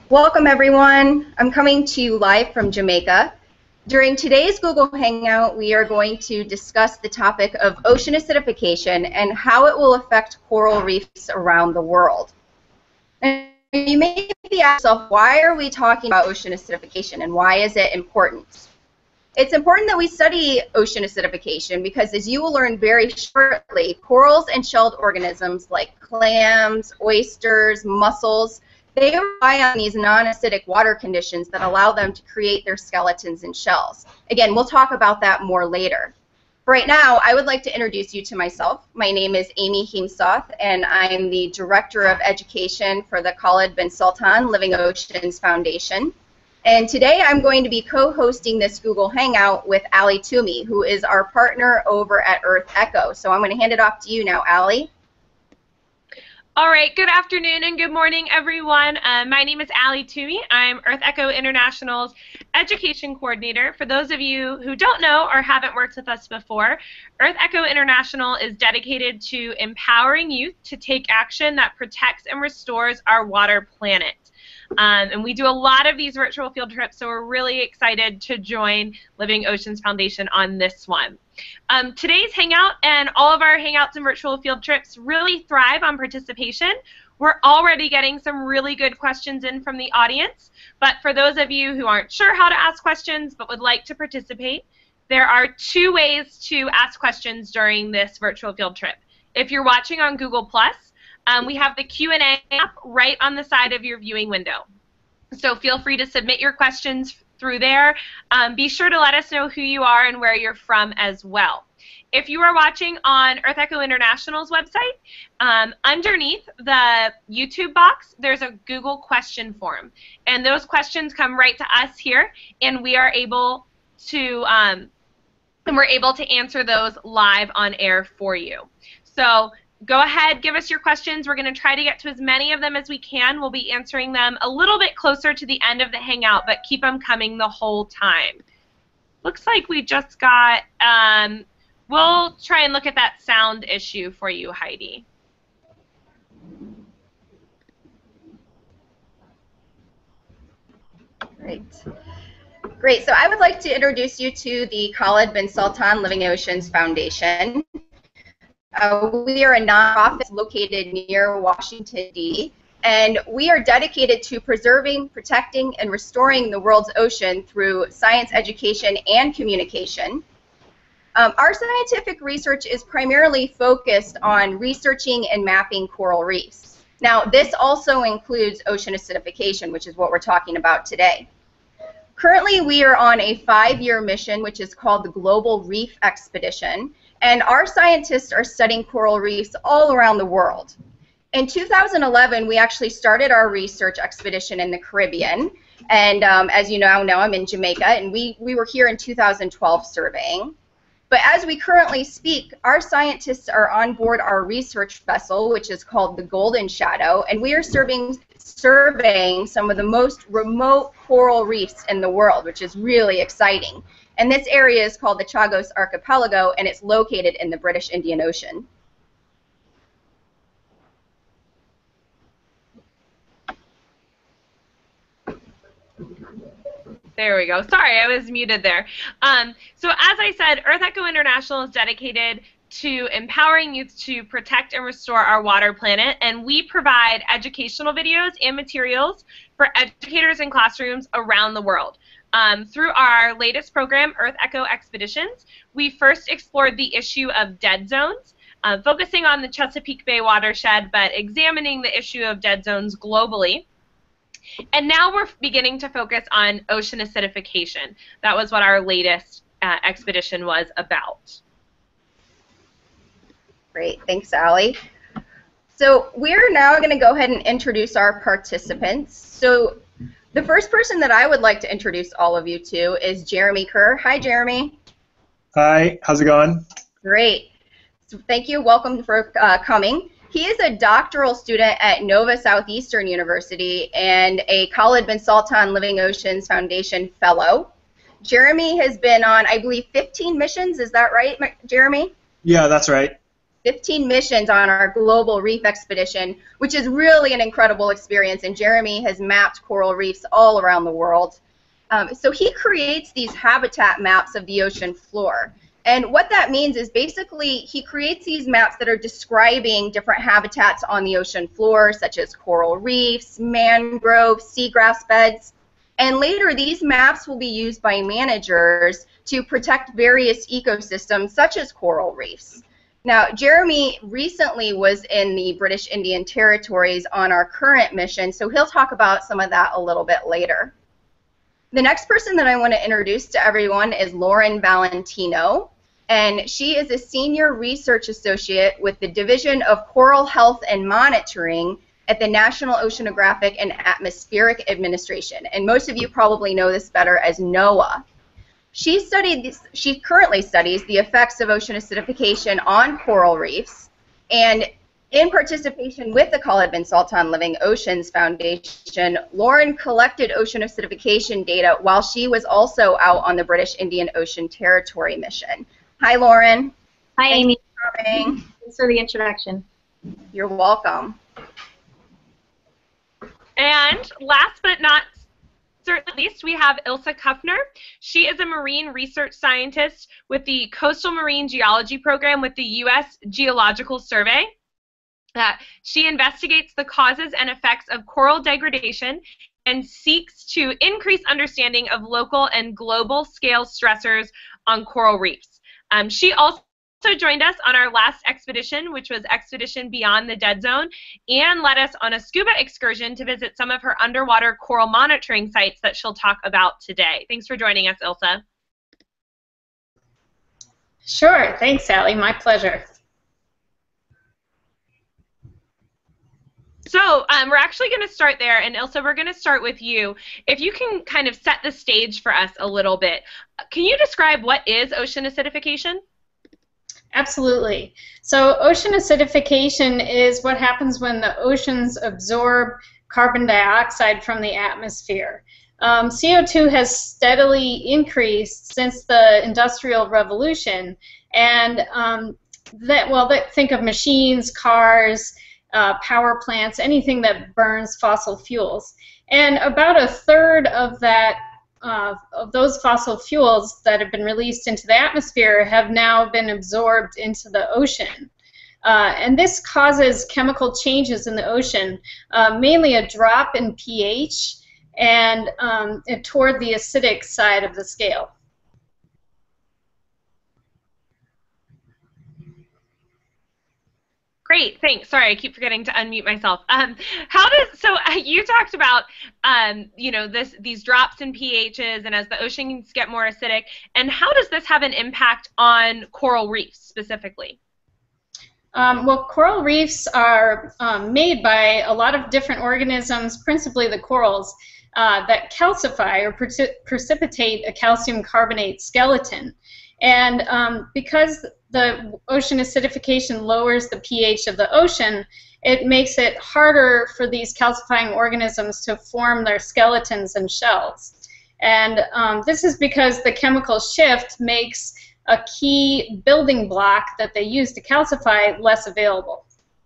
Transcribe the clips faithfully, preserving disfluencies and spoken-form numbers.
Welcome everyone. I'm coming to you live from Jamaica. During today's Google Hangout, we are going to discuss the topic of ocean acidification and how it will affect coral reefs around the world. And you may be asking yourself, why are we talking about ocean acidification and why is it important? It's important that we study ocean acidification because, as you will learn very shortly, corals and shelled organisms like clams, oysters, mussels, they rely on these non-acidic water conditions that allow them to create their skeletons and shells. Again, we'll talk about that more later. Right now, I would like to introduce you to myself. My name is Amy Heemsoth, and I'm the Director of Education for the Khaled bin Sultan Living Oceans Foundation. And today I'm going to be co-hosting this Google Hangout with Ali Toomey, who is our partner over at EarthEcho. So I'm going to hand it off to you now, Ali. All right, good afternoon and good morning, everyone. Uh, my name is Ali Toomey. I'm EarthEcho International's Education Coordinator. For those of you who don't know or haven't worked with us before, EarthEcho International is dedicated to empowering youth to take action that protects and restores our water planet. Um, and we do a lot of these virtual field trips, so we're really excited to join Living Oceans Foundation on this one. Um, today's Hangout and all of our Hangouts and virtual field trips really thrive on participation. We're already getting some really good questions in from the audience, but for those of you who aren't sure how to ask questions but would like to participate, there are two ways to ask questions during this virtual field trip. If you're watching on Google plus, Um, we have the Q and A app right on the side of your viewing window. So feel free to submit your questions through there. Um, be sure to let us know who you are and where you're from as well. If you are watching on EarthEcho International's website, um, underneath the YouTube box, there's a Google question form. And those questions come right to us here, and we are able to, um, and we're able to answer those live on air for you. So go ahead, give us your questions. We're going to try to get to as many of them as we can. We'll be answering them a little bit closer to the end of the Hangout, but keep them coming the whole time. Looks like we just got, um, we'll try and look at that sound issue for you, Heidi. Great. Great. So I would like to introduce you to the Khaled bin Sultan Living Oceans Foundation. Uh, we are a nonprofit located near Washington, D C, and we are dedicated to preserving, protecting, and restoring the world's ocean through science education and communication. Um, our scientific research is primarily focused on researching and mapping coral reefs. Now, this also includes ocean acidification, which is what we're talking about today. Currently, we are on a five-year mission, which is called the Global Reef Expedition. And our scientists are studying coral reefs all around the world. In two thousand eleven, we actually started our research expedition in the Caribbean. And um, as you now know, I'm in Jamaica, and we, we were here in two thousand twelve surveying. But as we currently speak, our scientists are on board our research vessel, which is called the Golden Shadow, and we are serving, surveying some of the most remote coral reefs in the world, which is really exciting. And this area is called the Chagos Archipelago, and it's located in the British Indian Ocean. There we go. Sorry, I was muted there. Um, so as I said, EarthEcho International is dedicated to empowering youth to protect and restore our water planet, and we provide educational videos and materials for educators in classrooms around the world. Um, through our latest program, EarthEcho Expeditions, we first explored the issue of dead zones, uh, focusing on the Chesapeake Bay watershed, but examining the issue of dead zones globally. And now we're beginning to focus on ocean acidification. That was what our latest uh, expedition was about. Great, thanks, Ali. So we're now going to go ahead and introduce our participants. So the first person that I would like to introduce all of you to is Jeremy Kerr. Hi, Jeremy. Hi, how's it going? Great. So thank you. Welcome for uh, coming. He is a doctoral student at Nova Southeastern University and a Khaled bin Sultan Living Oceans Foundation Fellow. Jeremy has been on, I believe, fifteen missions. Is that right, Jeremy? Yeah, that's right. fifteen missions on our global reef expedition, which is really an incredible experience, and Jeremy has mapped coral reefs all around the world. Um, so he creates these habitat maps of the ocean floor. And what that means is basically he creates these maps that are describing different habitats on the ocean floor, such as coral reefs, mangroves, seagrass beds. And later these maps will be used by managers to protect various ecosystems, such as coral reefs. Now, Jeremy recently was in the British Indian Territories on our current mission, so he'll talk about some of that a little bit later. The next person that I want to introduce to everyone is Lauren Valentino, and she is a senior research associate with the Division of Coral Health and Monitoring at the National Oceanographic and Atmospheric Administration, and most of you probably know this better as NOAA. She studied this, she currently studies the effects of ocean acidification on coral reefs, and in participation with the Khaled bin Sultan Living Oceans Foundation, Lauren collected ocean acidification data while she was also out on the British Indian Ocean Territory mission. Hi, Lauren. Hi, Thanks Amy. For coming. Thanks for the introduction. You're welcome. And last but not certainly least, we have Ilse Kuffner. She is a marine research scientist with the Coastal Marine Geology Program with the U S Geological Survey. Uh, she investigates the causes and effects of coral degradation and seeks to increase understanding of local and global scale stressors on coral reefs. Um, she also joined us on our last expedition, which was Expedition Beyond the Dead Zone, and led us on a scuba excursion to visit some of her underwater coral monitoring sites that she'll talk about today. Thanks for joining us, Ilse. Sure. Thanks, Sally. My pleasure. So um, we're actually going to start there, and Ilse, we're going to start with you. If you can kind of set the stage for us a little bit, can you describe what is ocean acidification? Absolutely. So ocean acidification is what happens when the oceans absorb carbon dioxide from the atmosphere. Um, C O two has steadily increased since the Industrial Revolution, and um, that, well, that, think of machines, cars, uh, power plants, anything that burns fossil fuels. And about a third of that Uh, of those fossil fuels that have been released into the atmosphere have now been absorbed into the ocean. Uh, and this causes chemical changes in the ocean, uh, mainly a drop in pH and um, toward the acidic side of the scale. Great, thanks. Sorry, I keep forgetting to unmute myself. Um, how does so uh, you talked about um, you know this these drops in pHs and as the oceans get more acidic, and how does this have an impact on coral reefs specifically? Um, well, coral reefs are um, made by a lot of different organisms, principally the corals, uh, that calcify or precip precipitate a calcium carbonate skeleton. And um, because the ocean acidification lowers the pH of the ocean, it makes it harder for these calcifying organisms to form their skeletons and shells. And um, this is because the chemical shift makes a key building block that they use to calcify less available.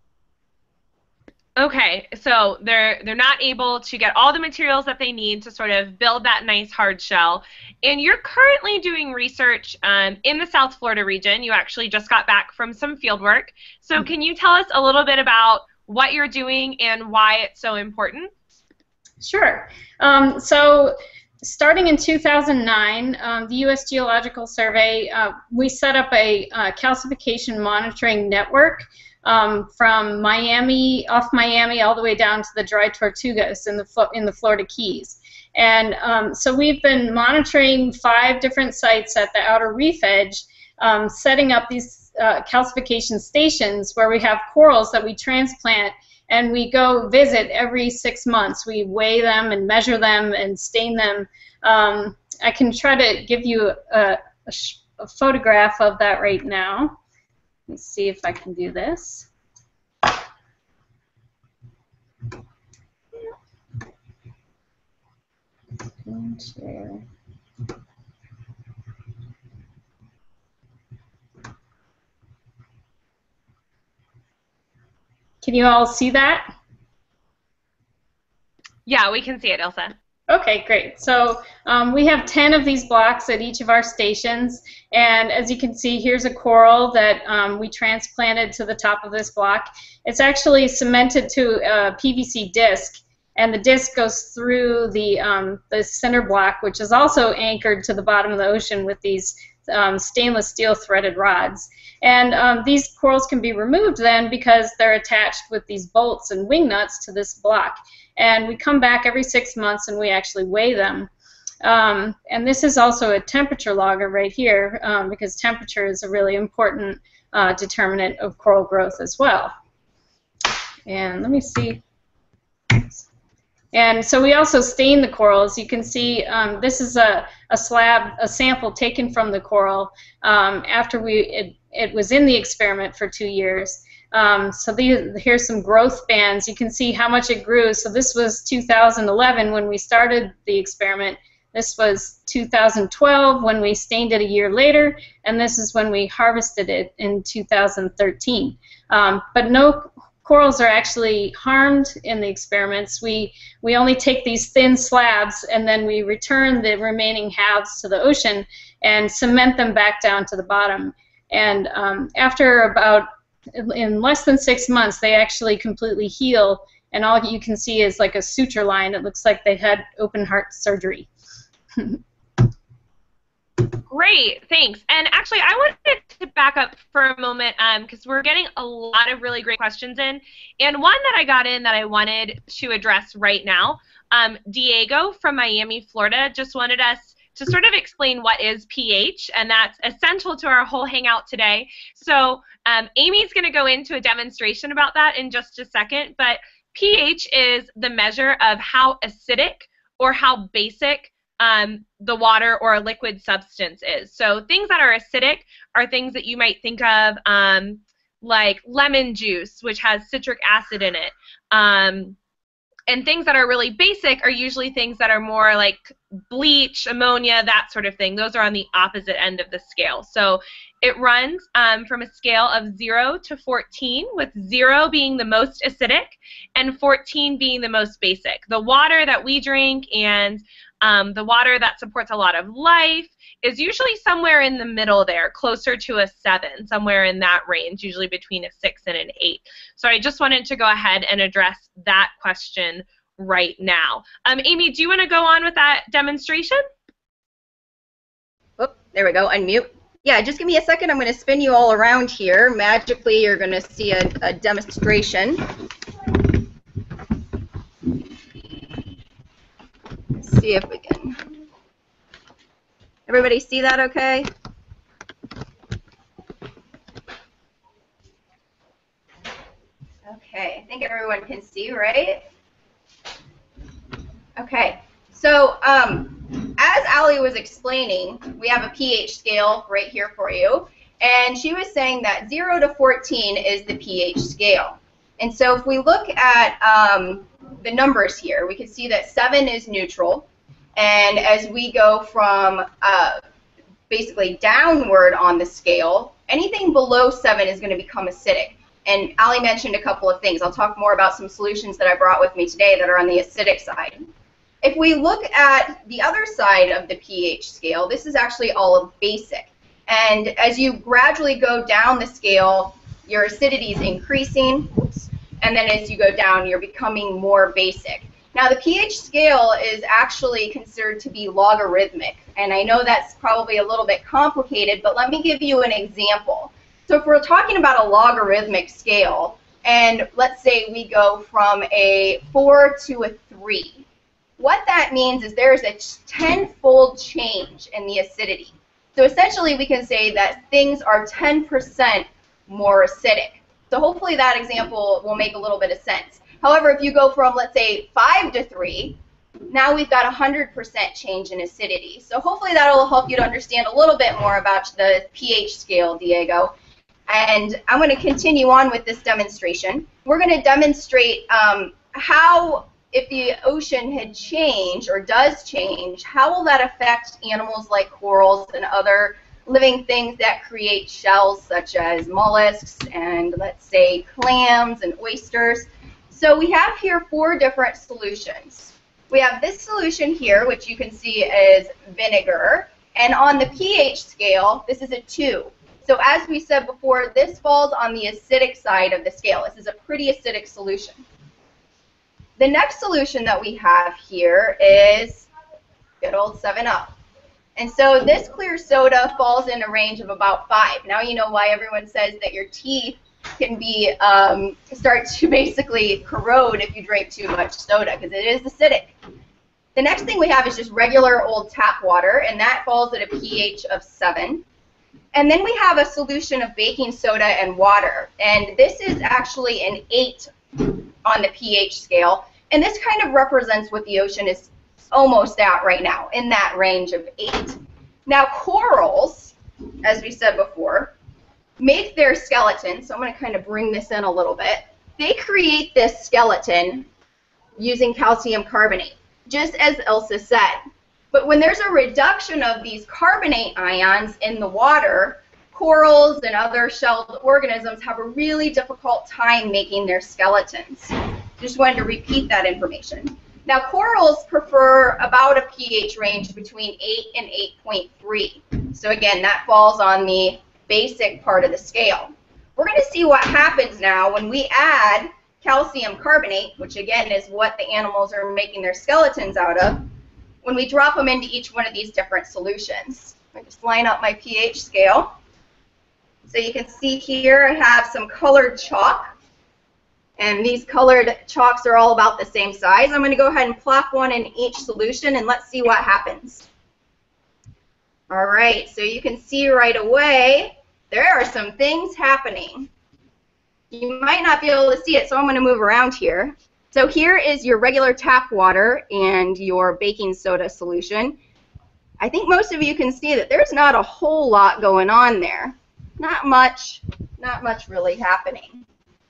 Okay, so they're they're not able to get all the materials that they need to sort of build that nice hard shell. And you're currently doing research um, in the South Florida region. You actually just got back from some field work. So can you tell us a little bit about what you're doing and why it's so important? Sure. Um, so starting in two thousand nine, um, the U S Geological Survey, uh, we set up a uh, calcification monitoring network Um, from Miami, off Miami, all the way down to the Dry Tortugas in the in the Florida Keys, and um, so we've been monitoring five different sites at the outer reef edge, um, setting up these uh, calcification stations where we have corals that we transplant, and we go visit every six months. We weigh them and measure them and stain them. Um, I can try to give you a, a, a photograph of that right now. Let's see if I can do this. Share. Can you all see that? Yeah, we can see it, Ilsa. Okay, great. So um, we have ten of these blocks at each of our stations, and as you can see, here's a coral that um, we transplanted to the top of this block. It's actually cemented to a P V C disc, and the disc goes through the, um, the center block, which is also anchored to the bottom of the ocean with these um, stainless steel threaded rods. And um, these corals can be removed then because they're attached with these bolts and wing nuts to this block. And we come back every six months and we actually weigh them. Um, and this is also a temperature logger right here um, because temperature is a really important uh, determinant of coral growth as well. And let me see. And so we also stain the corals. You can see um, this is a, a slab, a sample taken from the coral um, after we it, it was in the experiment for two years. Um, so these, here's some growth bands. You can see how much it grew. So this was two thousand eleven when we started the experiment. This was two thousand twelve when we stained it a year later, and this is when we harvested it in two thousand thirteen. Um, but no corals are actually harmed in the experiments. We, we only take these thin slabs and then we return the remaining halves to the ocean and cement them back down to the bottom. And um, after about, in less than six months, they actually completely heal, and all you can see is like a suture line. It looks like they had open heart surgery. Great, thanks. And actually, I wanted to back up for a moment because um, we're getting a lot of really great questions in. And one that I got in that I wanted to address right now, um, Diego from Miami, Florida, just wanted us to sort of explain what is pH, and that's essential to our whole hangout today. So um, Amy's going to go into a demonstration about that in just a second, but pH is the measure of how acidic or how basic Um, the water or a liquid substance is. So things that are acidic are things that you might think of um, like lemon juice, which has citric acid in it. Um, and things that are really basic are usually things that are more like bleach, ammonia, that sort of thing. Those are on the opposite end of the scale. So it runs um, from a scale of zero to fourteen, with zero being the most acidic and fourteen being the most basic. The water that we drink and Um, the water that supports a lot of life is usually somewhere in the middle there, closer to a seven, somewhere in that range, usually between a six and an eight. So I just wanted to go ahead and address that question right now. Um, Amy, do you want to go on with that demonstration? Oh, there we go, unmute. Yeah, just give me a second. I'm going to spin you all around here. Magically, you're going to see a, a demonstration. See if we can. Everybody see that okay? Okay, I think everyone can see, right? Okay, so um, as Ali was explaining, we have a pH scale right here for you, and she was saying that zero to fourteen is the pH scale. And so if we look at um, the numbers here, we can see that seven is neutral, and as we go from uh, basically downward on the scale, anything below seven is going to become acidic. And Ali mentioned a couple of things. I'll talk more about some solutions that I brought with me today that are on the acidic side. If we look at the other side of the pH scale, this is actually all of basic. And as you gradually go down the scale, your acidity is increasing. Oops. And then as you go down, you're becoming more basic. Now, the pH scale is actually considered to be logarithmic, and I know that's probably a little bit complicated, but let me give you an example. So if we're talking about a logarithmic scale, and let's say we go from a four to a three, what that means is there's a tenfold change in the acidity. So essentially, we can say that things are ten percent more acidic. So hopefully that example will make a little bit of sense. However, if you go from, let's say, five to three, now we've got one hundred percent change in acidity. So hopefully that will help you to understand a little bit more about the pH scale, Diego. And I'm going to continue on with this demonstration. We're going to demonstrate um, how, if the ocean had changed or does change, how will that affect animals like corals and other living things that create shells such as mollusks and, let's say, clams and oysters. So we have here four different solutions. We have this solution here, which you can see is vinegar, and on the pH scale, this is a two. So as we said before, this falls on the acidic side of the scale. This is a pretty acidic solution. The next solution that we have here is good old seven up. And so this clear soda falls in a range of about five. Now you know why everyone says that your teeth can be um, start to basically corrode if you drink too much soda, because it is acidic. The next thing we have is just regular old tap water, and that falls at a pH of seven. And then we have a solution of baking soda and water, and this is actually an eight on the pH scale, and this kind of represents what the ocean is almost at right now, in that range of eight. Now corals, as we said before, make their skeleton, so I'm going to kind of bring this in a little bit. They create this skeleton using calcium carbonate, just as Elsa said. But when there's a reduction of these carbonate ions in the water, corals and other shelled organisms have a really difficult time making their skeletons. Just wanted to repeat that information. Now corals prefer about a pH range between eight and eight point three. So again, that falls on the basic part of the scale. We're going to see what happens now when we add calcium carbonate, which again is what the animals are making their skeletons out of, when we drop them into each one of these different solutions. I just line up my pH scale. So you can see here I have some colored chalk, and these colored chalks are all about the same size. I'm going to go ahead and plop one in each solution, and let's see what happens. All right, so you can see right away there are some things happening. You might not be able to see it, so I'm going to move around here. So here is your regular tap water and your baking soda solution. I think most of you can see that there's not a whole lot going on there. Not much, not much really happening.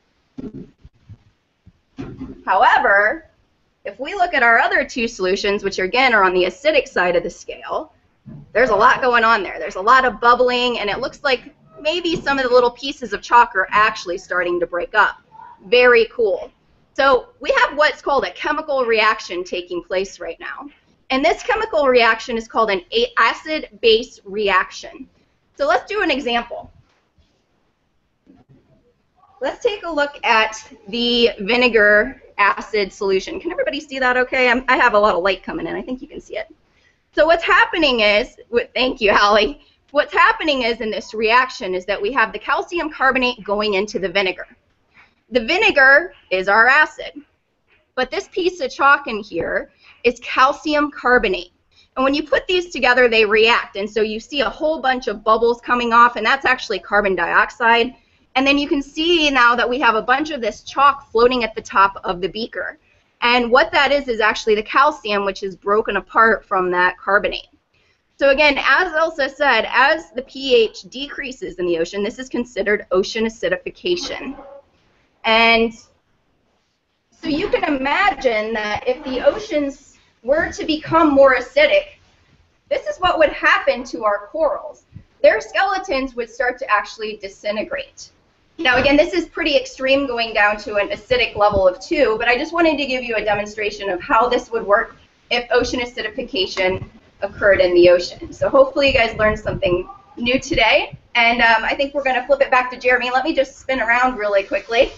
However, if we look at our other two solutions, which again are on the acidic side of the scale, there's a lot going on there. There's a lot of bubbling, and it looks like maybe some of the little pieces of chalk are actually starting to break up. Very cool. So we have what's called a chemical reaction taking place right now. And this chemical reaction is called an acid-base reaction. So let's do an example. Let's take a look at the vinegar acid solution. Can everybody see that okay? I'm, I have a lot of light coming in. I think you can see it. So what's happening is, thank you, Hallie. What's happening is in this reaction is that we have the calcium carbonate going into the vinegar. The vinegar is our acid, but this piece of chalk in here is calcium carbonate. And when you put these together, they react, and so you see a whole bunch of bubbles coming off, and that's actually carbon dioxide. And then you can see now that we have a bunch of this chalk floating at the top of the beaker. And what that is is actually the calcium, which is broken apart from that carbonate. So again, as Elsa said, as the pH decreases in the ocean, this is considered ocean acidification. And so you can imagine that if the oceans were to become more acidic, this is what would happen to our corals. Their skeletons would start to actually disintegrate. Now again, this is pretty extreme, going down to an acidic level of two, but I just wanted to give you a demonstration of how this would work if ocean acidification occurred in the ocean. So hopefully you guys learned something new today, and um, I think we're going to flip it back to Jeremy. Let me just spin around really quickly.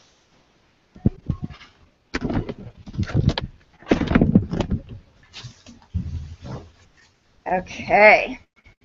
Okay.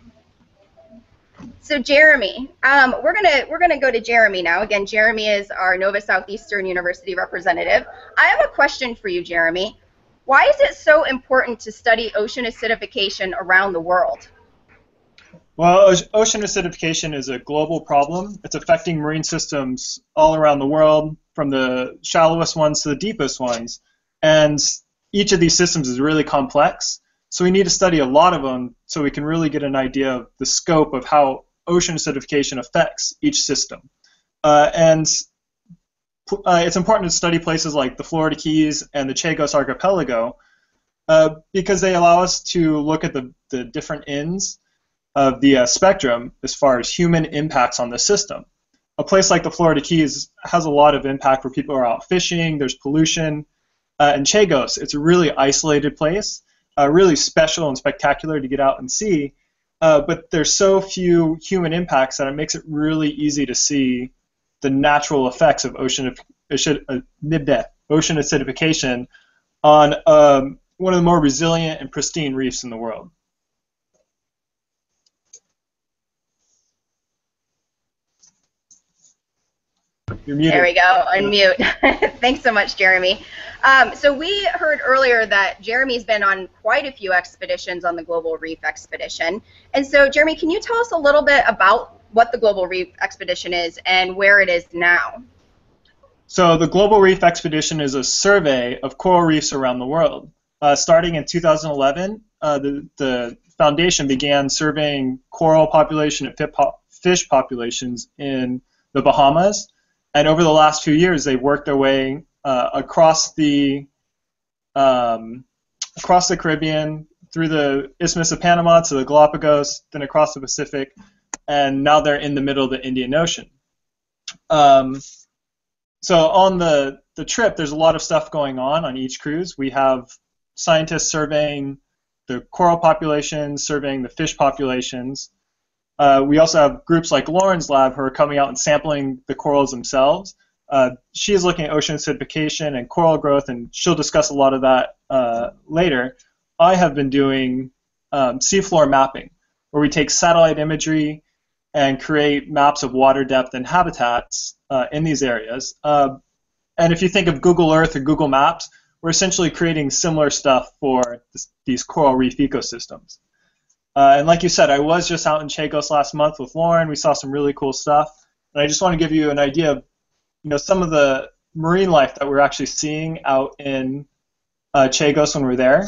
So Jeremy, um, we're gonna we're gonna go to Jeremy now. Again, Jeremy is our Nova Southeastern University representative. I have a question for you, Jeremy. Why is it so important to study ocean acidification around the world? Well, ocean acidification is a global problem. It's affecting marine systems all around the world, from the shallowest ones to the deepest ones. And each of these systems is really complex. So we need to study a lot of them so we can really get an idea of the scope of how ocean acidification affects each system. Uh, and uh, it's important to study places like the Florida Keys and the Chagos Archipelago uh, because they allow us to look at the, the different ends of the uh, spectrum as far as human impacts on the system. A place like the Florida Keys has a lot of impact where people are out fishing, there's pollution. Uh, and Chagos, it's a really isolated place, uh, really special and spectacular to get out and see, uh, but there's so few human impacts that it makes it really easy to see the natural effects of ocean, uh, ocean acidification on um, one of the more resilient and pristine reefs in the world. You're muted. There we go, unmute. Thanks so much, Jeremy. Um, so we heard earlier that Jeremy's been on quite a few expeditions on the Global Reef Expedition. And so, Jeremy, can you tell us a little bit about what the Global Reef Expedition is and where it is now? So the Global Reef Expedition is a survey of coral reefs around the world. Uh, starting in two thousand eleven, uh, the, the foundation began surveying coral population and fish populations in the Bahamas. And over the last few years, they've worked their way uh, across the um, across the Caribbean, through the Isthmus of Panama to the Galapagos, then across the Pacific, and now they're in the middle of the Indian Ocean. Um, so on the, the trip, there's a lot of stuff going on on each cruise. We have scientists surveying the coral populations, surveying the fish populations. Uh, we also have groups like Lauren's lab who are coming out and sampling the corals themselves. Uh, she is looking at ocean acidification and coral growth, and she'll discuss a lot of that uh, later. I have been doing um, seafloor mapping, where we take satellite imagery and create maps of water depth and habitats uh, in these areas. Uh, and if you think of Google Earth or Google Maps, we're essentially creating similar stuff for this, these coral reef ecosystems. Uh, and like you said, I was just out in Chagos last month with Lauren. We saw some really cool stuff. And I just want to give you an idea of, you know, some of the marine life that we're actually seeing out in uh, Chagos when we're there.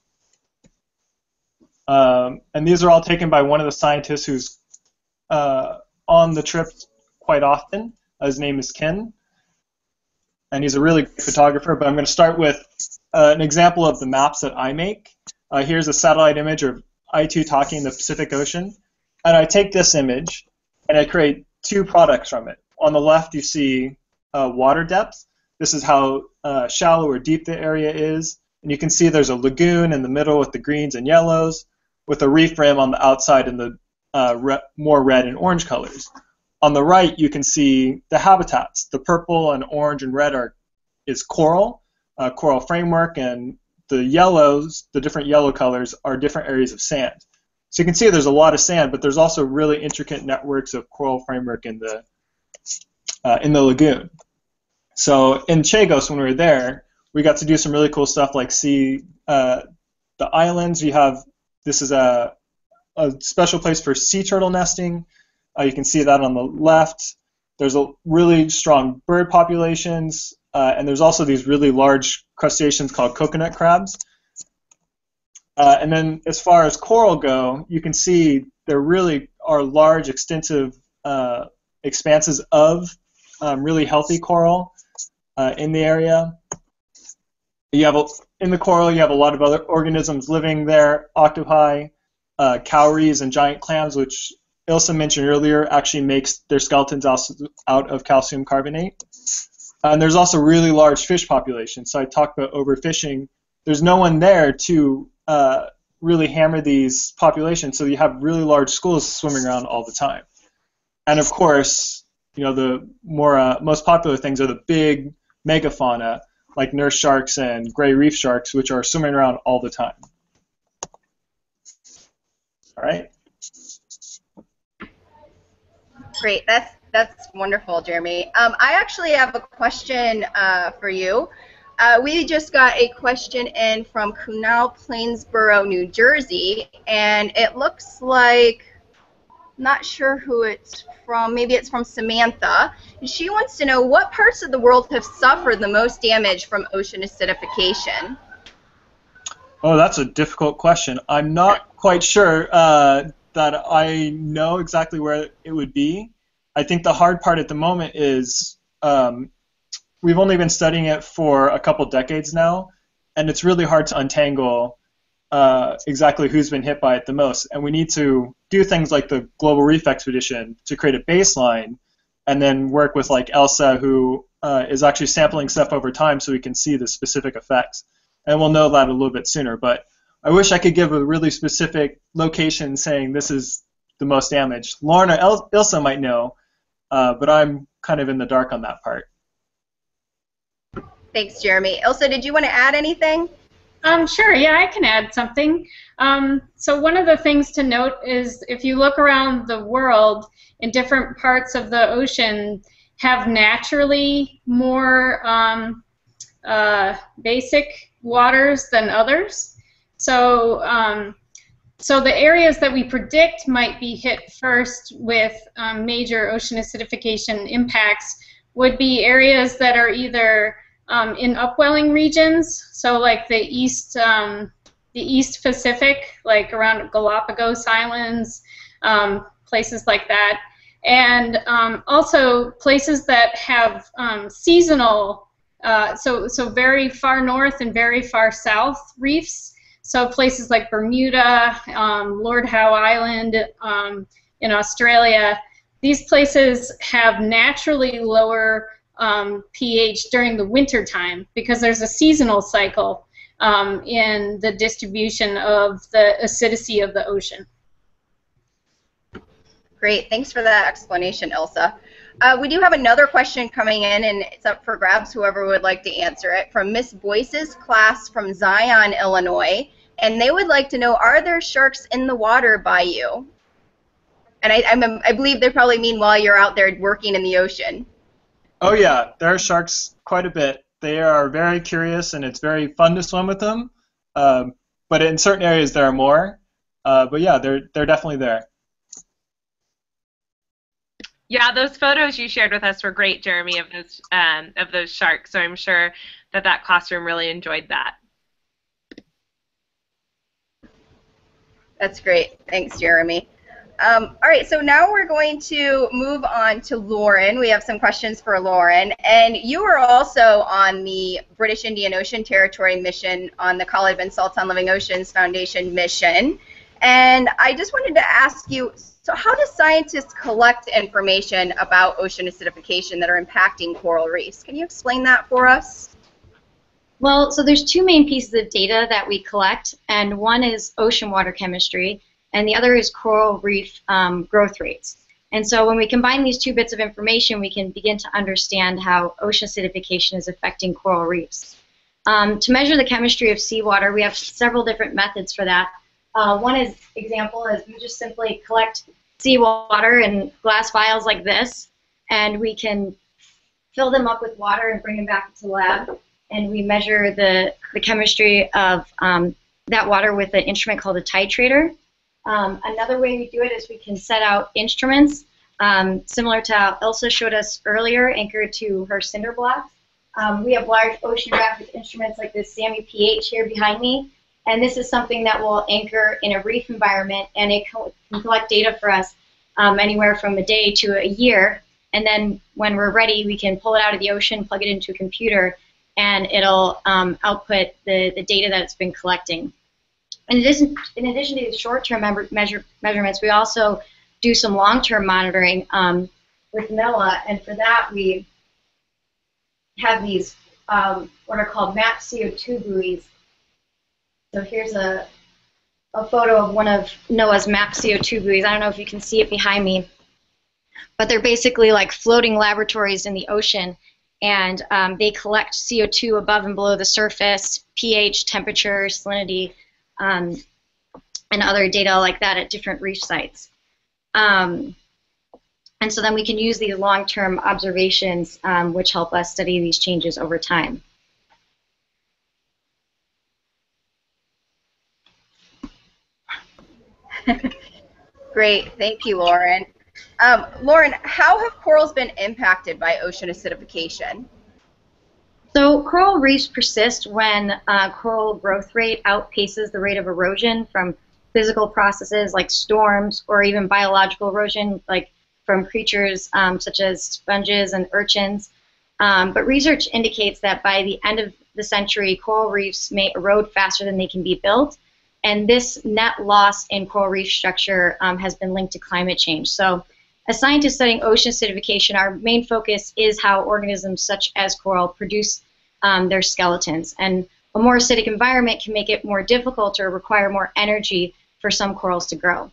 Um, and these are all taken by one of the scientists who's uh, on the trip quite often. His name is Ken. And he's a really good photographer. But I'm going to start with uh, an example of the maps that I make. Uh, here's a satellite image of Aitutaki in the Pacific Ocean, and I take this image and I create two products from it. On the left you see uh, water depth. This is how uh, shallow or deep the area is, and you can see there's a lagoon in the middle with the greens and yellows, with a reef rim on the outside in the uh, re more red and orange colors. On the right you can see the habitats. The purple and orange and red are is coral, uh, coral framework, and the yellows, the different yellow colors, are different areas of sand. So you can see there's a lot of sand, but there's also really intricate networks of coral framework in the uh, in the lagoon. So in Chagos, when we were there, we got to do some really cool stuff like see uh, the islands. You have, this is a, a special place for sea turtle nesting. Uh, you can see that on the left. There's a really strong bird populations. Uh, and there's also these really large crustaceans called coconut crabs. Uh, and then as far as coral go, you can see there really are large, extensive uh, expanses of um, really healthy coral uh, in the area. You have a, in the coral, you have a lot of other organisms living there, octopi, uh, cowries, and giant clams, which Ilsa mentioned earlier, actually makes their skeletons out of calcium carbonate. And there's also really large fish populations. So I talked about overfishing. There's no one there to uh, really hammer these populations, so you have really large schools swimming around all the time. And of course, you know, the more uh, most popular things are the big megafauna, like nurse sharks and gray reef sharks, which are swimming around all the time. All right. Great. That's That's wonderful, Jeremy. Um, I actually have a question uh, for you. Uh, we just got a question in from Kunal, Plainsboro, New Jersey, and it looks like, not sure who it's from, maybe it's from Samantha. And she wants to know what parts of the world have suffered the most damage from ocean acidification? Oh, that's a difficult question. I'm not quite sure uh, that I know exactly where it would be. I think the hard part at the moment is um, we've only been studying it for a couple decades now, and it's really hard to untangle uh, exactly who's been hit by it the most. And we need to do things like the Global Reef Expedition to create a baseline, and then work with like ELSA, who uh, is actually sampling stuff over time so we can see the specific effects. And we'll know that a little bit sooner. But I wish I could give a really specific location saying this is the most damage. Lauren or El Ilsa might know, uh, but I'm kind of in the dark on that part. Thanks, Jeremy. Ilsa, did you want to add anything? Um, sure, yeah, I can add something. Um, so one of the things to note is if you look around the world, in different parts of the ocean have naturally more um, uh, basic waters than others. So, um, so the areas that we predict might be hit first with um, major ocean acidification impacts would be areas that are either um, in upwelling regions, so like the east, um, the East Pacific, like around Galapagos Islands, um, places like that, and um, also places that have um, seasonal, uh, so so very far north and very far south reefs. So places like Bermuda, um, Lord Howe Island um, in Australia, these places have naturally lower um, pH during the winter time because there's a seasonal cycle um, in the distribution of the acidity of the ocean. Great, thanks for that explanation, Ilsa. Uh, we do have another question coming in, and it's up for grabs, whoever would like to answer it, from Miss Boyce's class from Zion, Illinois, and they would like to know, are there sharks in the water by you? And I, I'm, I believe they probably mean while you're out there working in the ocean. Oh yeah, there are sharks quite a bit. They are very curious, and it's very fun to swim with them, um, but in certain areas there are more. Uh, but yeah, they're, they're definitely there. Yeah, those photos you shared with us were great, Jeremy, of those um, of those sharks. So I'm sure that that classroom really enjoyed that. That's great. Thanks, Jeremy. Um, all right, so now we're going to move on to Lauren. We have some questions for Lauren. And you were also on the British Indian Ocean Territory mission on the Khaled bin Sultan Living Oceans Foundation mission. And I just wanted to ask you, so how do scientists collect information about ocean acidification that are impacting coral reefs? Can you explain that for us? Well, so there's two main pieces of data that we collect, and one is ocean water chemistry, and the other is coral reef um, growth rates. And so when we combine these two bits of information, we can begin to understand how ocean acidification is affecting coral reefs. Um, to measure the chemistry of seawater, we have several different methods for that. Uh, one is example is we just simply collect seawater in glass vials like this, and we can fill them up with water and bring them back to the lab, and we measure the, the chemistry of um, that water with an instrument called a titrator. Um, another way we do it is we can set out instruments, um, similar to how Ilsa showed us earlier, anchored to her cinder blocks. Um, we have large oceanographic instruments like this SAMI P H here behind me, and this is something that will anchor in a reef environment, and it can collect data for us um, anywhere from a day to a year. And then when we're ready, we can pull it out of the ocean, plug it into a computer, and it'll um, output the, the data that it's been collecting. In addition, in addition to these short-term measure, measurements, we also do some long-term monitoring um, with NOAA, and for that we have these um, what are called map C O two buoys. So here's a, a photo of one of NOAA's map C O two buoys. I don't know if you can see it behind me, but they're basically like floating laboratories in the ocean, and um, they collect C O two above and below the surface, pH, temperature, salinity, um, and other data like that at different reef sites. Um, and so then we can use these long-term observations, um, which help us study these changes over time. Great, thank you, Lauren. Um, Lauren, how have corals been impacted by ocean acidification? So coral reefs persist when uh, coral growth rate outpaces the rate of erosion from physical processes like storms, or even biological erosion like from creatures um, such as sponges and urchins. Um, but research indicates that by the end of the century, coral reefs may erode faster than they can be built, and this net loss in coral reef structure um, has been linked to climate change. So as scientists studying ocean acidification, our main focus is how organisms such as coral produce um, their skeletons. And a more acidic environment can make it more difficult or require more energy for some corals to grow.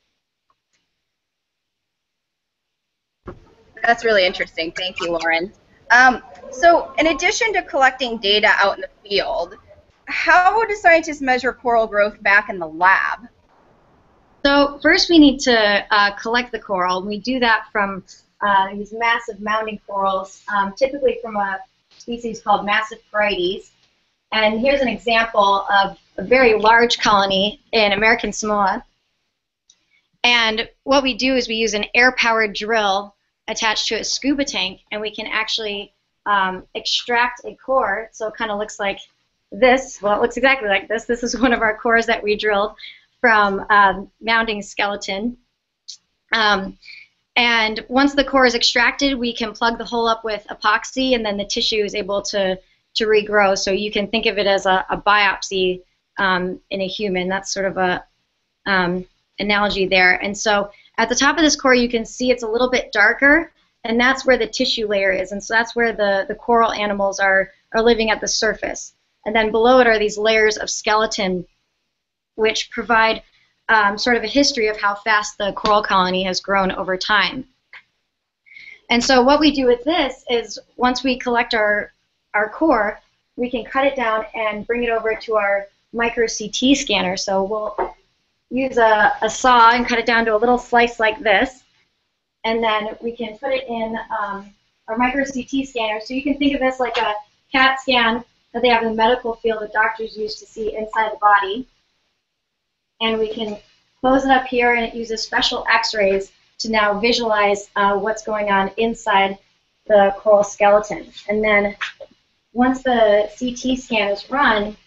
That's really interesting. Thank you, Lauren. Um, so in addition to collecting data out in the field, how do scientists measure coral growth back in the lab? So first we need to uh, collect the coral. We do that from uh, these massive mounding corals, um, typically from a species called massive Porites. And here's an example of a very large colony in American Samoa. And what we do is we use an air-powered drill attached to a scuba tank, and we can actually um, extract a core. So it kind of looks like this. Well, it looks exactly like this. This is one of our cores that we drilled from um, mounding skeleton. Um, and once the core is extracted, we can plug the hole up with epoxy, and then the tissue is able to, to regrow. So you can think of it as a, a biopsy um, in a human. That's sort of a um, analogy there. And so at the top of this core, you can see it's a little bit darker, and that's where the tissue layer is. And so that's where the, the coral animals are, are living at the surface. And then below it are these layers of skeleton, which provide um, sort of a history of how fast the coral colony has grown over time. And so what we do with this is once we collect our, our core, we can cut it down and bring it over to our micro C T scanner. So we'll use a, a saw and cut it down to a little slice like this. And then we can put it in um, our micro C T scanner. So you can think of this like a CAT scan that they have in the medical field that doctors use to see inside the body. And we can close it up here, and it uses special x-rays to now visualize uh, what's going on inside the coral skeleton. And then once the C T scan is run,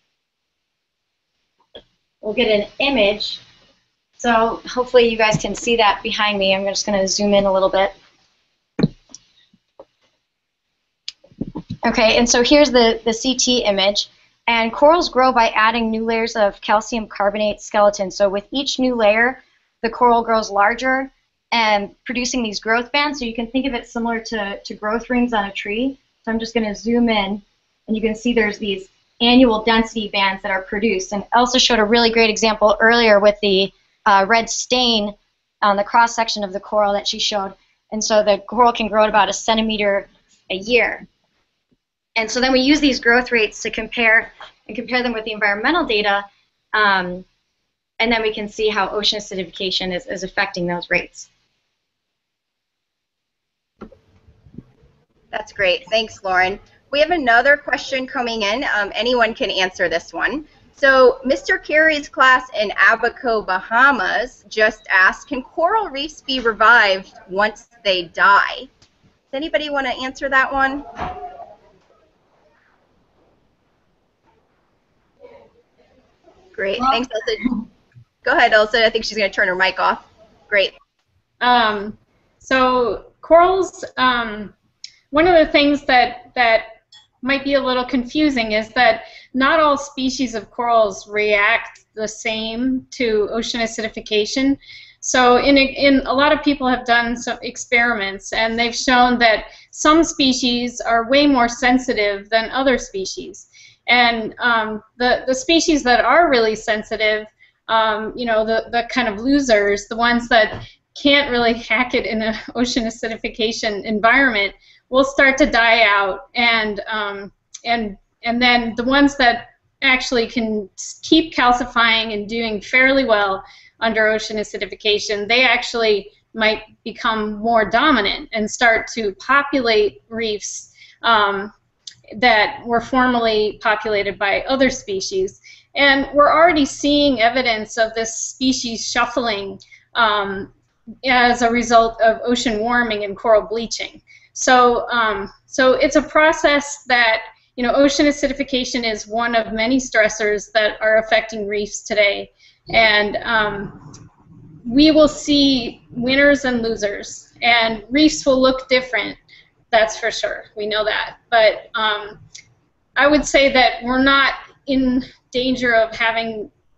we'll get an image. So hopefully you guys can see that behind me. I'm just going to zoom in a little bit. Okay, and so here's the, the C T image. And corals grow by adding new layers of calcium carbonate skeleton. So with each new layer, the coral grows larger and producing these growth bands. So you can think of it similar to, to growth rings on a tree. So I'm just going to zoom in, and you can see there's these annual density bands that are produced. And Elsa showed a really great example earlier with the uh, red stain on the cross-section of the coral that she showed. And so the coral can grow at about a centimeter a year. And so then we use these growth rates to compare and compare them with the environmental data, um, and then we can see how ocean acidification is, is affecting those rates. That's great. Thanks, Lauren. We have another question coming in. Um, anyone can answer this one. So Mister Carey's class in Abaco, Bahamas just asked, can coral reefs be revived once they die? Does anybody want to answer that one? Great. Well, thanks, Elsa. Go ahead, Elsa. I think she's going to turn her mic off. Great. Um, so corals, um, one of the things that, that might be a little confusing is that not all species of corals react the same to ocean acidification. So in a, in a lot of people have done some experiments, and they've shown that some species are way more sensitive than other species. And um, the, the species that are really sensitive, um, you know, the, the kind of losers, the ones that can't really hack it in an ocean acidification environment, will start to die out. And, um, and, and then the ones that actually can keep calcifying and doing fairly well under ocean acidification, they actually might become more dominant and start to populate reefs um, that were formerly populated by other species. And we're already seeing evidence of this species shuffling um, as a result of ocean warming and coral bleaching. So, um, so it's a process that, you know, ocean acidification is one of many stressors that are affecting reefs today. And um, we will see winners and losers, and reefs will look different. That's for sure. We know that. But um, I would say that we're not in danger of having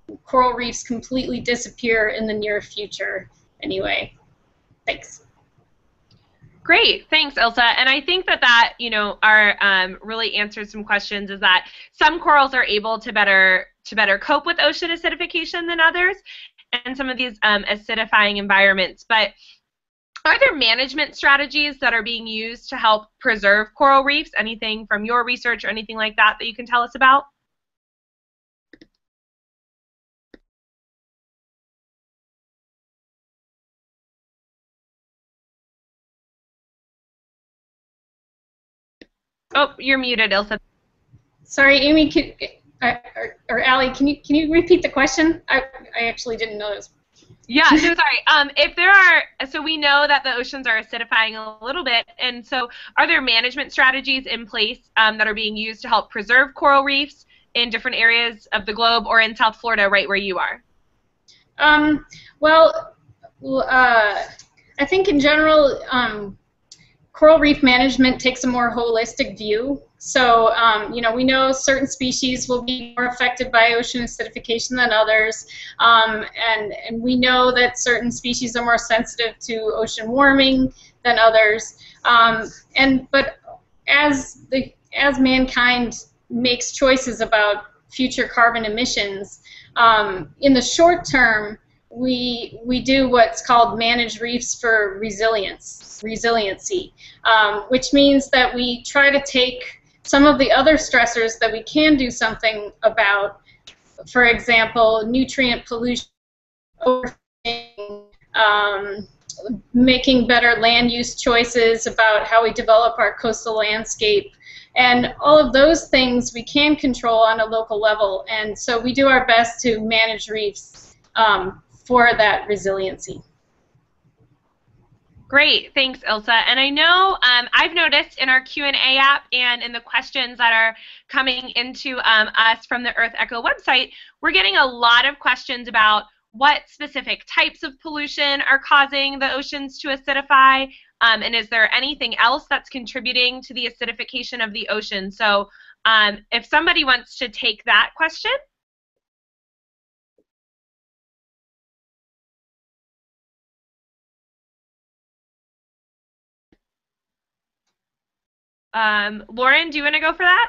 coral reefs completely disappear in the near future anyway. Thanks. Great, thanks, Ilsa. And I think that that, you know, are um, really answered some questions. Is that some corals are able to better to better cope with ocean acidification than others, and some of these um, acidifying environments. But are there management strategies that are being used to help preserve coral reefs? Anything from your research or anything like that that you can tell us about? Oh, you're muted, Ilsa. Sorry, Amy, can, uh, or, or Allie, can you can you repeat the question? I I actually didn't notice. Yeah, no, sorry. Um, if there are, so we know that the oceans are acidifying a little bit, and so are there management strategies in place um, that are being used to help preserve coral reefs in different areas of the globe, or in South Florida, right where you are? Um, well, uh, I think in general, um, coral reef management takes a more holistic view. So, um, you know, we know certain species will be more affected by ocean acidification than others, um, and, and we know that certain species are more sensitive to ocean warming than others. Um, and but as the as mankind makes choices about future carbon emissions, um, in the short term, we we do what's called manage reefs for resilience, resiliency, um, which means that we try to take some of the other stressors that we can do something about, for example, nutrient pollution, um, making better land use choices about how we develop our coastal landscape. And all of those things we can control on a local level. And so we do our best to manage reefs um, for that resiliency. Great, thanks, Ilsa. And I know um, I've noticed in our Q and A app and in the questions that are coming into um, us from the EarthEcho website, we're getting a lot of questions about what specific types of pollution are causing the oceans to acidify, um, and is there anything else that's contributing to the acidification of the ocean? So um, if somebody wants to take that question. Um, Lauren, do you want to go for that?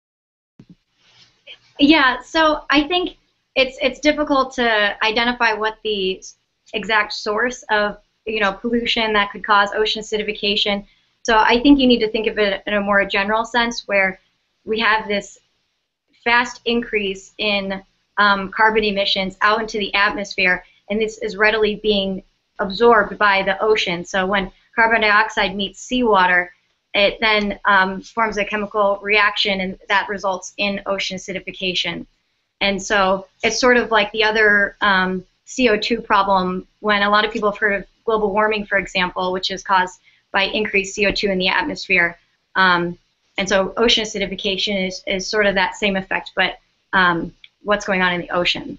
Yeah, so I think it's it's difficult to identify what the exact source of you know pollution that could cause ocean acidification. So I think you need to think of it in a more general sense, where we have this fast increase in um, carbon emissions out into the atmosphere, and this is readily being absorbed by the ocean. So when carbon dioxide meets seawater, it then um, forms a chemical reaction, and that results in ocean acidification. And so it's sort of like the other um, C O two problem, when a lot of people have heard of global warming, for example, which is caused by increased C O two in the atmosphere. Um, and so ocean acidification is, is sort of that same effect, but um, what's going on in the ocean.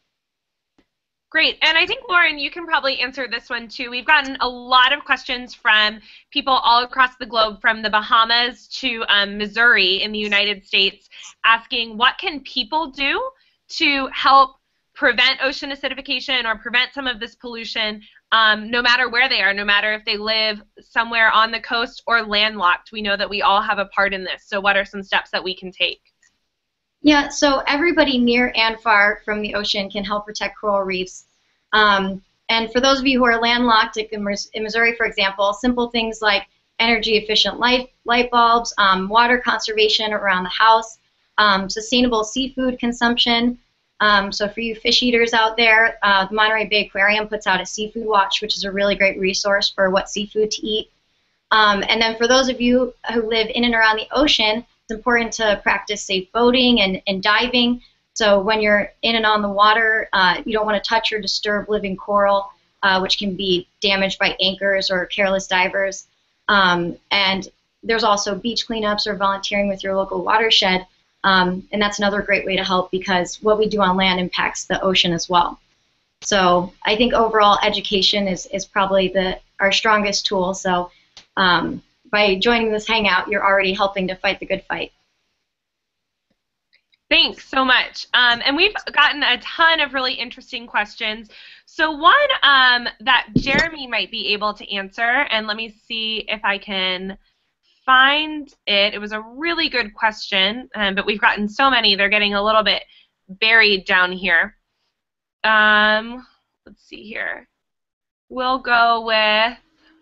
Great, and I think, Lauren, you can probably answer this one too. We've gotten a lot of questions from people all across the globe, from the Bahamas to um, Missouri in the United States, asking what can people do to help prevent ocean acidification or prevent some of this pollution, um, no matter where they are, no matter if they live somewhere on the coast or landlocked. We know that we all have a part in this, so what are some steps that we can take? Yeah, so everybody near and far from the ocean can help protect coral reefs. Um, and for those of you who are landlocked, in Missouri, for example, simple things like energy-efficient light, light bulbs, um, water conservation around the house, um, sustainable seafood consumption. Um, so for you fish eaters out there, uh, the Monterey Bay Aquarium puts out a seafood watch, which is a really great resource for what seafood to eat. Um, and then for those of you who live in and around the ocean, it's important to practice safe boating and, and diving. So when you're in and on the water, uh, you don't want to touch or disturb living coral, uh, which can be damaged by anchors or careless divers. Um, and there's also beach cleanups or volunteering with your local watershed. Um, and that's another great way to help, because what we do on land impacts the ocean as well. So I think overall education is, is probably the, our strongest tool. So um, by joining this hangout, you're already helping to fight the good fight. Thanks so much. Um, and we've gotten a ton of really interesting questions. So one um, that Jeremy might be able to answer, and let me see if I can find it. It was a really good question, um, but we've gotten so many, they're getting a little bit buried down here. Um, let's see here. We'll go with,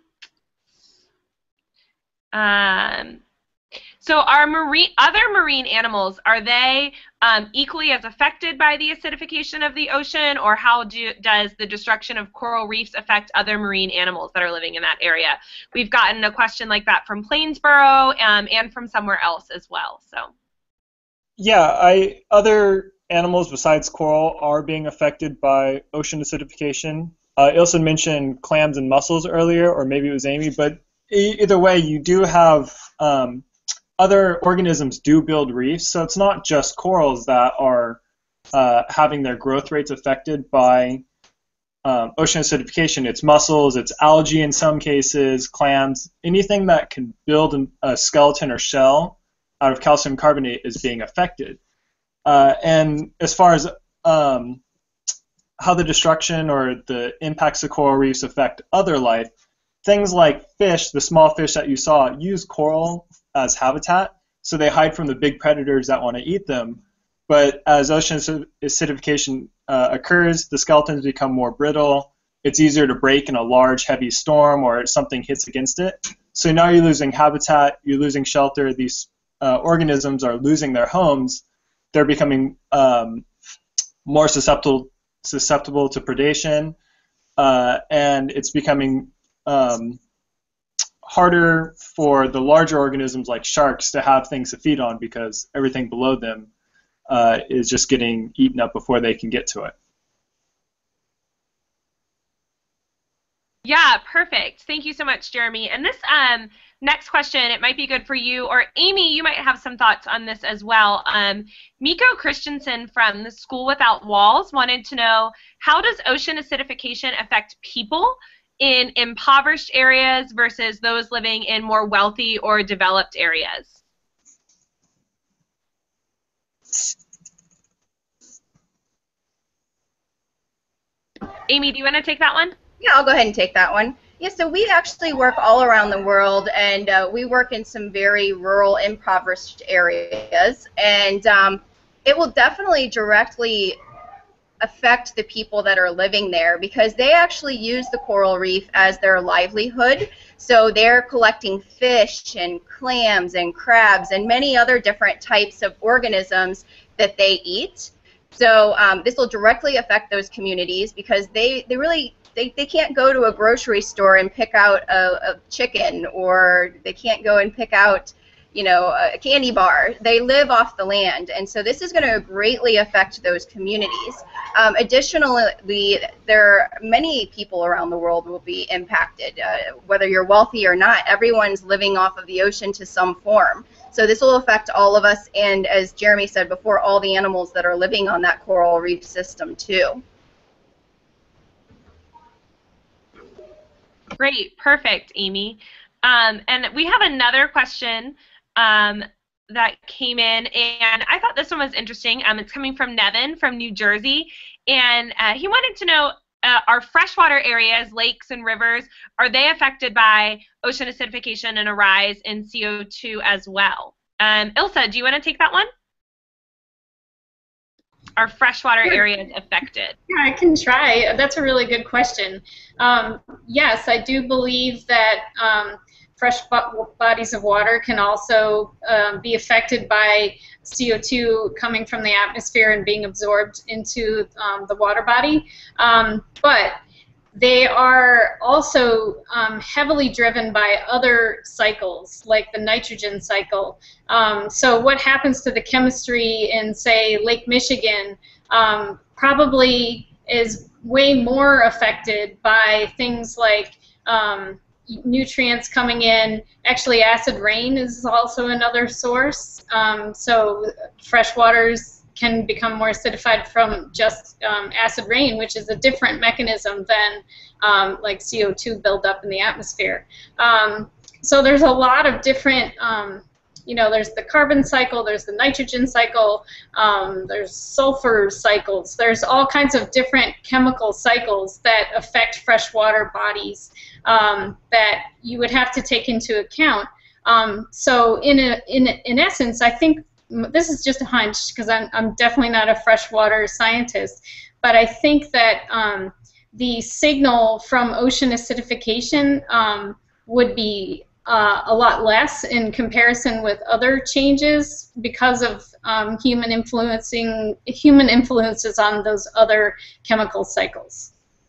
um, so are marine, other marine animals, are they um, equally as affected by the acidification of the ocean, or how do, does the destruction of coral reefs affect other marine animals that are living in that area? We've gotten a question like that from Plainsboro um, and from somewhere else as well. So, yeah, I other animals besides coral are being affected by ocean acidification. Uh, Ilse mentioned clams and mussels earlier, or maybe it was Amy, but e either way, you do have um, other organisms do build reefs, so it's not just corals that are uh, having their growth rates affected by um, ocean acidification. It's mussels, it's algae in some cases, clams, anything that can build a skeleton or shell out of calcium carbonate is being affected. Uh, and as far as um, how the destruction or the impacts of coral reefs affect other life, things like fish, the small fish that you saw, use coral as habitat, so they hide from the big predators that want to eat them. But as ocean acidification uh, occurs, the skeletons become more brittle. It's easier to break in a large, heavy storm or something hits against it. So now you're losing habitat, you're losing shelter. These uh, organisms are losing their homes. They're becoming um, more susceptible susceptible to predation, uh, and it's becoming um, harder for the larger organisms like sharks to have things to feed on because everything below them uh, is just getting eaten up before they can get to it. Yeah, perfect. Thank you so much, Jeremy. And this um, next question, it might be good for you, or Amy, you might have some thoughts on this as well. Um, Miko Christensen from the School Without Walls wanted to know, how does ocean acidification affect people in impoverished areas versus those living in more wealthy or developed areas? Amy, do you want to take that one? Yeah, I'll go ahead and take that one. Yeah, so we actually work all around the world, and uh, we work in some very rural, impoverished areas, and um, it will definitely directly affect the people that are living there because they actually use the coral reef as their livelihood. So they're collecting fish and clams and crabs and many other different types of organisms that they eat. So um, this will directly affect those communities because they, they really They, they can't go to a grocery store and pick out a, a chicken, or they can't go and pick out, you know, a candy bar. They live off the land, and so this is going to greatly affect those communities. Um, additionally, there are many people around the world will be impacted. Uh, whether you're wealthy or not, everyone's living off of the ocean to some form. So this will affect all of us, and as Jeremy said before, all the animals that are living on that coral reef system too. Great, perfect, Amy. Um, and we have another question um, that came in, and I thought this one was interesting. Um, it's coming from Nevin from New Jersey, and uh, he wanted to know, uh, are freshwater areas, lakes and rivers, are they affected by ocean acidification and a rise in C O two as well? Um, Ilse, do you want to take that one? Are freshwater areas affected? Yeah, I can try. That's a really good question. Um, yes, I do believe that um, fresh bodies of water can also um, be affected by C O two coming from the atmosphere and being absorbed into um, the water body. Um, but they are also um, heavily driven by other cycles, like the nitrogen cycle. Um, so what happens to the chemistry in, say, Lake Michigan um, probably is way more affected by things like um, nutrients coming in. Actually, acid rain is also another source. Um, so fresh waters can become more acidified from just um, acid rain, which is a different mechanism than um, like C O two buildup in the atmosphere. Um, so there's a lot of different um, you know, there's the carbon cycle, there's the nitrogen cycle, um, there's sulfur cycles, there's all kinds of different chemical cycles that affect freshwater bodies um, that you would have to take into account. Um, so in, a, in, in essence, I think, this is just a hunch because I'm, I'm definitely not a freshwater scientist, but I think that um, the signal from ocean acidification um, would be uh, a lot less in comparison with other changes because of um, human influencing human influences on those other chemical cycles.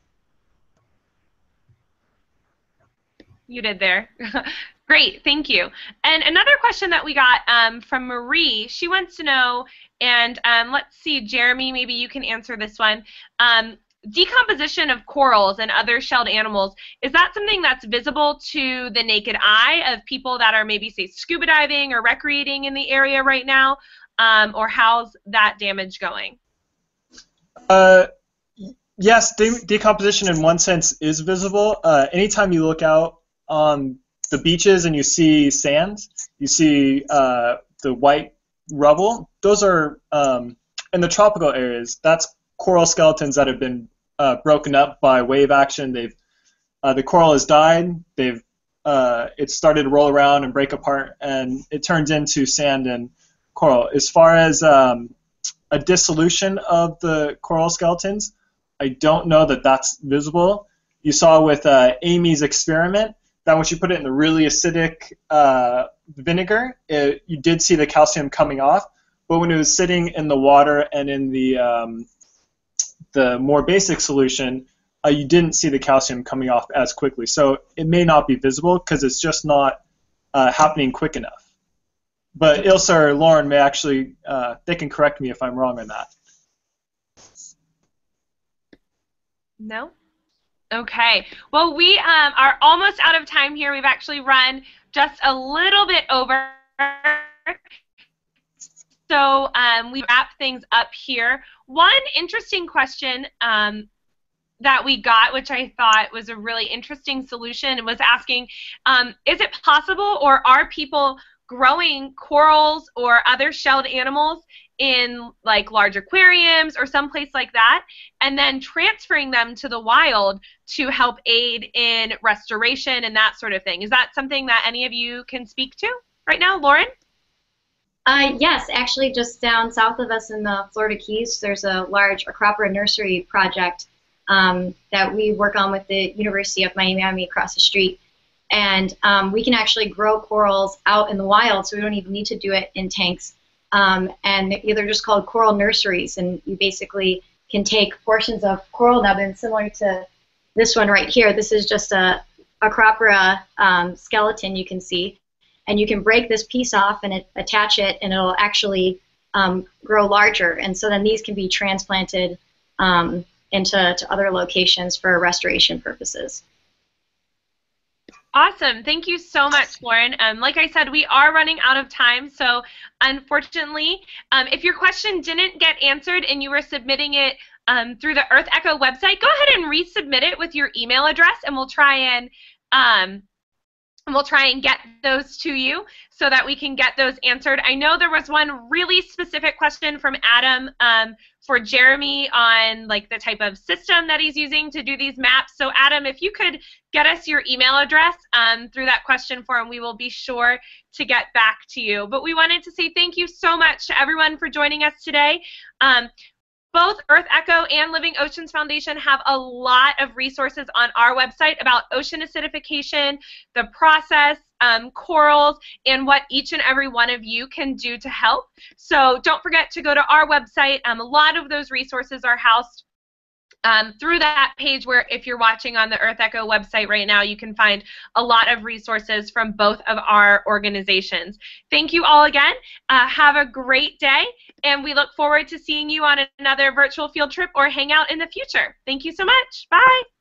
You did there. Great, thank you. And another question that we got um, from Marie, she wants to know, and um, let's see, Jeremy, maybe you can answer this one. Um, decomposition of corals and other shelled animals, is that something that's visible to the naked eye of people that are maybe, say, scuba diving or recreating in the area right now? Um, or how's that damage going? Uh, yes, de decomposition in one sense is visible. Uh, anytime you look out on the beaches and you see sand, you see uh, the white rubble, those are, um, in the tropical areas, that's coral skeletons that have been uh, broken up by wave action. They've, uh, the coral has died, they've, uh, it's started to roll around and break apart, and it turns into sand and coral. As far as um, a dissolution of the coral skeletons, I don't know that that's visible. You saw with uh, Amy's experiment that once you put it in the really acidic uh, vinegar, it, you did see the calcium coming off, but when it was sitting in the water and in the um, the more basic solution, uh, you didn't see the calcium coming off as quickly. So it may not be visible because it's just not uh, happening quick enough. But Ilsa or Lauren may actually, uh, they can correct me if I'm wrong on that. No? Okay. Well, we um, are almost out of time here. We've actually run just a little bit over. So um, we wrap things up here. One interesting question um, that we got, which I thought was a really interesting solution, was asking, um, is it possible or are people growing corals or other shelled animals in like large aquariums or someplace like that, and then transferring them to the wild to help aid in restoration and that sort of thing? Is that something that any of you can speak to right now? Lauren? Uh, yes, actually just down south of us in the Florida Keys, there's a large Acropora nursery project um, that we work on with the University of Miami across the street. And um, we can actually grow corals out in the wild, so we don't even need to do it in tanks. Um, and they're just called coral nurseries, and you basically can take portions of coral nubbin similar to this one right here. This is just a Acropora um, skeleton, you can see. And you can break this piece off and it, attach it, and it'll actually um, grow larger. And so then these can be transplanted um, into to other locations for restoration purposes. Awesome. Thank you so much, Lauren. Um, like I said, we are running out of time, so unfortunately, um, if your question didn't get answered and you were submitting it um, through the EarthEcho website, go ahead and resubmit it with your email address, and we'll try and um, And we'll try and get those to you so that we can get those answered. I know there was one really specific question from Adam um, for Jeremy on like the type of system that he's using to do these maps. So Adam, if you could get us your email address um, through that question form, we will be sure to get back to you. But we wanted to say thank you so much to everyone for joining us today. Um, Both EarthEcho and Living Oceans Foundation have a lot of resources on our website about ocean acidification, the process, um, corals, and what each and every one of you can do to help. So don't forget to go to our website. Um, a lot of those resources are housed Um, through that page, where if you're watching on the EarthEcho website right now, you can find a lot of resources from both of our organizations. Thank you all again. Uh, have a great day, and we look forward to seeing you on another virtual field trip or hangout in the future. Thank you so much. Bye.